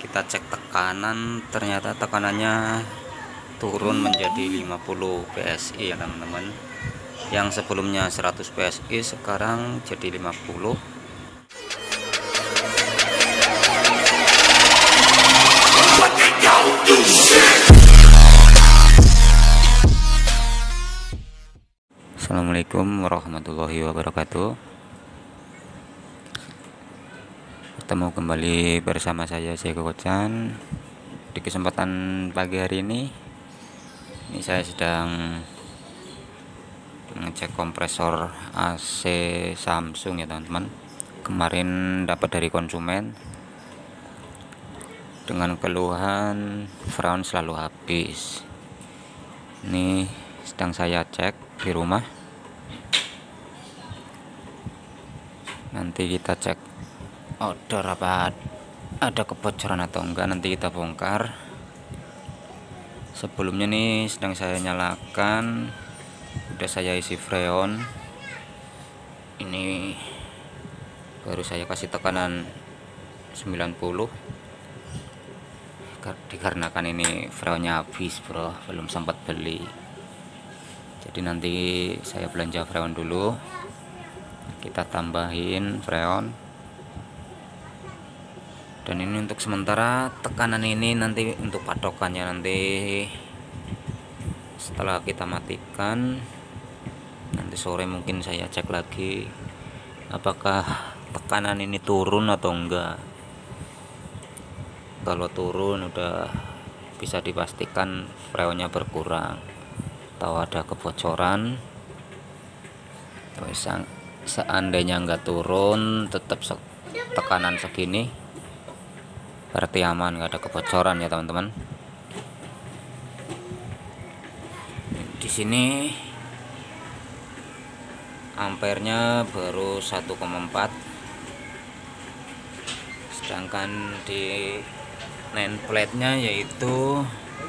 Kita cek tekanan, ternyata tekanannya turun menjadi 50 PSI ya teman-teman. Yang sebelumnya 100 PSI sekarang jadi 50. Assalamualaikum warahmatullahi wabarakatuh. Bertemu kembali bersama saya Sego Kocan. Di kesempatan pagi hari ini saya sedang mengecek kompresor AC Samsung ya teman-teman. Kemarin dapat dari konsumen dengan keluhan freon selalu habis. Ini sedang saya cek di rumah. Nanti kita cek odor apa ada kebocoran atau enggak, nanti kita bongkar. Sebelumnya nih sedang saya nyalakan, udah saya isi freon. Ini baru saya kasih tekanan 90 dikarenakan ini freonnya habis bro, belum sempat beli. Jadi nanti saya belanja freon dulu, kita tambahin freon. Dan ini untuk sementara tekanan ini, nanti untuk patokannya nanti setelah kita matikan, nanti sore mungkin saya cek lagi apakah tekanan ini turun atau enggak. Kalau turun udah bisa dipastikan freonnya berkurang. Atau ada kebocoran. Terus seandainya enggak turun, tetap tekanan segini, berarti aman, nggak ada kebocoran ya teman-teman. Di sini ampernya baru 1,4, sedangkan di nameplate-nya yaitu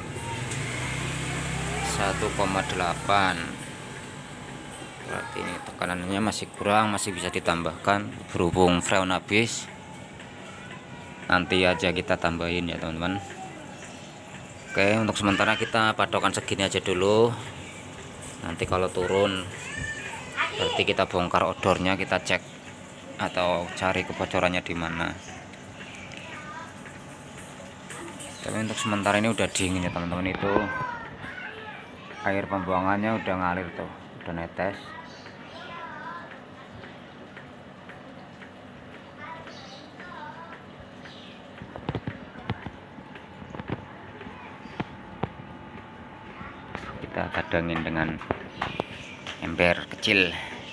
1,8. Berarti ini tekanannya masih kurang, masih bisa ditambahkan. Berhubung freon habis, nanti aja kita tambahin ya teman-teman. Oke, untuk sementara kita patokan segini aja dulu. Nanti kalau turun berarti kita bongkar odornya, kita cek atau cari kebocorannya di mana. Tapi untuk sementara ini udah dingin ya teman-teman. Itu air pembuangannya udah ngalir tuh, udah netes. Kita kadangin dengan ember kecil.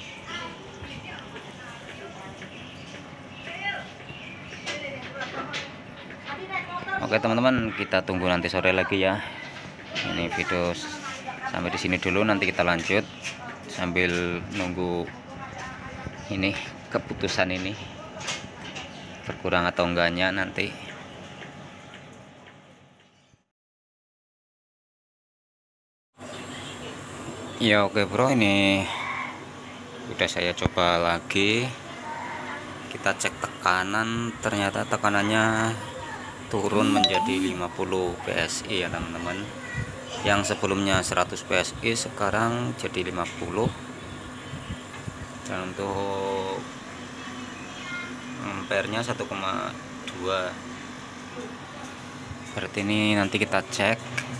Oke teman-teman, kita tunggu nanti sore lagi ya. Ini video sampai di sini dulu, nanti kita lanjut sambil nunggu ini keputusan ini berkurang atau enggaknya nanti. Ya oke bro, ini udah saya coba lagi. Kita cek tekanan, ternyata tekanannya turun menjadi 50 PSI ya teman-teman. Yang sebelumnya 100 PSI sekarang jadi 50. Dan untuk ampernya 1,2. Berarti ini nanti kita cek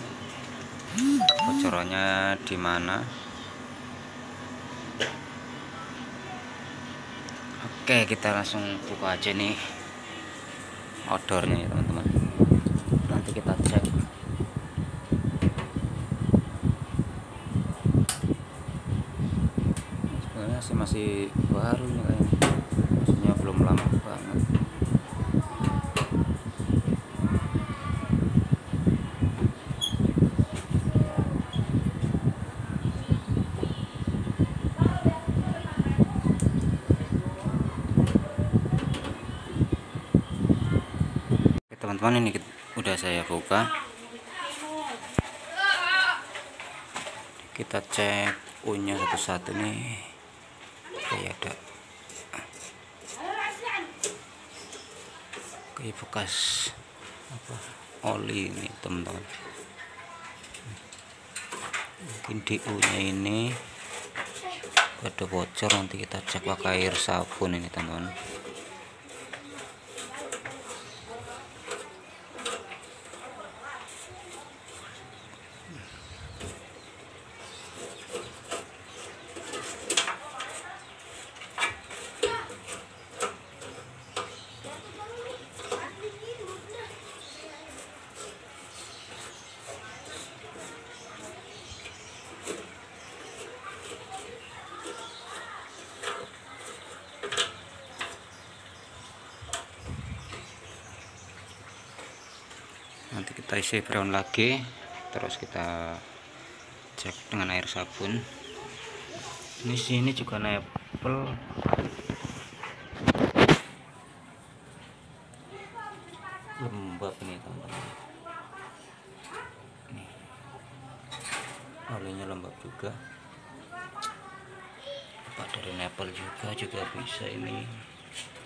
bocorannya di mana. Oke, kita langsung buka aja nih odornya ya teman-teman. Nanti kita cek. Sebenarnya masih baru nih kayaknya, maksudnya belum lama banget. Teman-teman, ini udah saya buka. Kita cek punya satu-satu nih. Kayak ada kayak bekas apa oli ini teman-teman. Mungkin DU nya ini ada bocor, nanti kita cek pakai air sabun ini teman-teman. Nanti kita isi freon lagi, terus kita cek dengan air sabun. Ini sini juga nepel, lembab nih teman-teman. Nih, olinya lembab juga. Apa dari nepel juga bisa ini.